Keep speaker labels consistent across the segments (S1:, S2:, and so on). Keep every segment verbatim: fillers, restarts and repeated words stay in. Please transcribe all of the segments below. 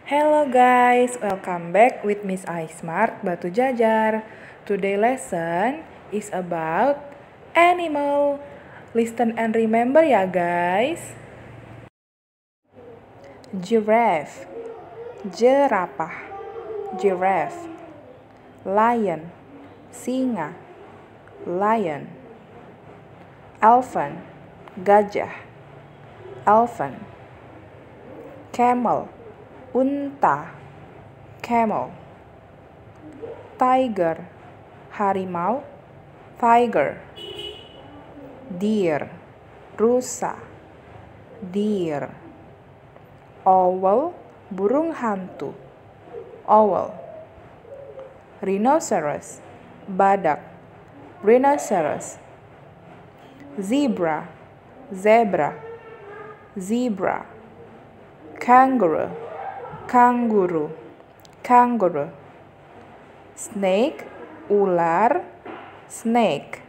S1: Hello guys, welcome back with Miss iSmart Batu Jajar. Today lesson is about animal. Listen and remember ya guys. Giraffe, jerapah, giraffe. Lion, singa, lion. Elephant, gajah, elephant. Camel, unta, camel. Tiger, harimau, tiger. Deer, rusa, deer. Owl, burung hantu, owl. Rhinoceros, badak, rhinoceros. Zebra, zebra, zebra. Kangaroo, kangaroo, kangaroo. Snake, ular, snake.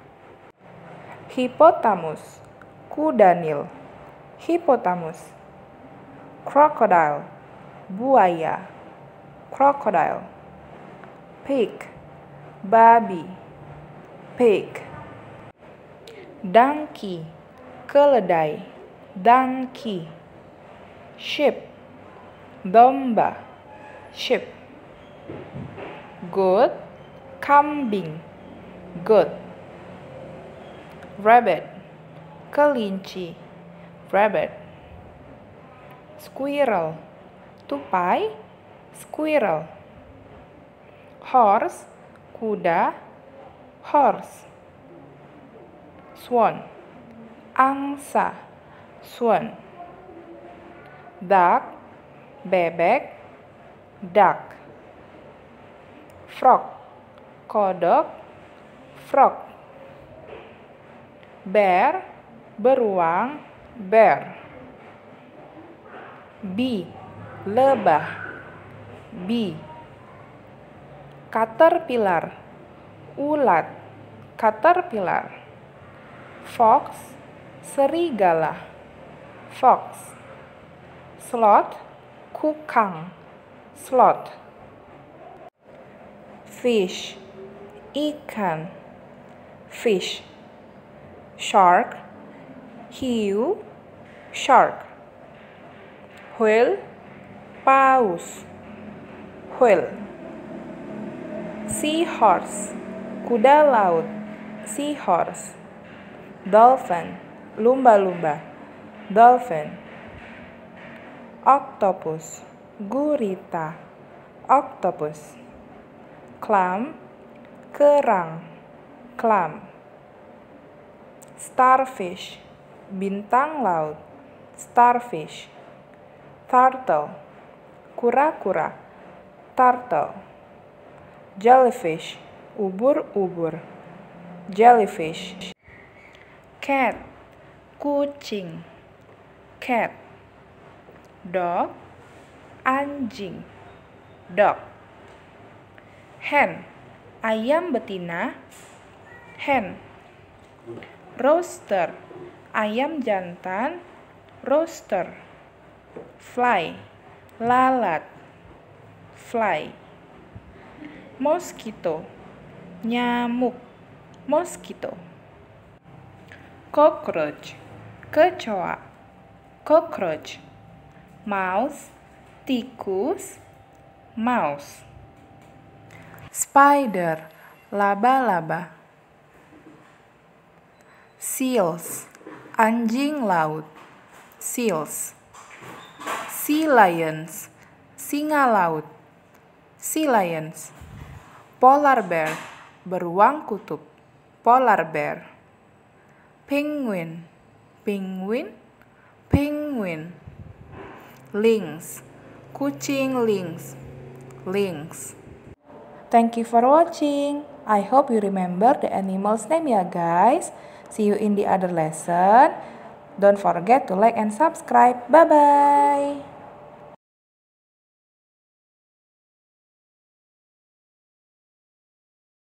S1: Hippopotamus, kuda nil, hippopotamus. Crocodile, buaya, crocodile. Pig, babi, pig. Donkey, keledai, donkey. Sheep, domba, sheep. Goat, kambing, goat. Rabbit, kelinci, rabbit. Squirrel, tupai, squirrel. Horse, kuda, horse. Swan, angsa, swan. Duck, bebek, duck. Frog, kodok, frog. Bear, beruang, bear. Bee, lebah, bee. Caterpillar, ulat, caterpillar. Fox, serigala, fox. Sloth, kukang, sloth. Fish, ikan, fish. Shark, hiu, shark. Whale, paus, whale. Seahorse, kuda laut, seahorse. Dolphin, lumba-lumba, dolphin. Octopus, gurita, octopus. Clam, kerang, clam. Starfish, bintang laut, starfish. Turtle, kura-kura, turtle. Jellyfish, ubur-ubur, jellyfish. Cat, kucing, cat. Dog, anjing, dog. Hen, ayam betina, hen. Rooster, ayam jantan, rooster. Fly, lalat, fly. Mosquito, nyamuk, mosquito. Cockroach, kecoa, cockroach. Mouse, tikus, mouse. Spider, laba-laba. Seals, anjing laut, seals. Sea lions, singa laut, sea lions. Polar bear, beruang kutub, polar bear. Penguin, penguin, penguin. Lynx, kucing lynx, lynx. Thank you for watching. I hope you remember the animal's name ya guys. See you in the other lesson. Don't forget to like and subscribe. Bye bye.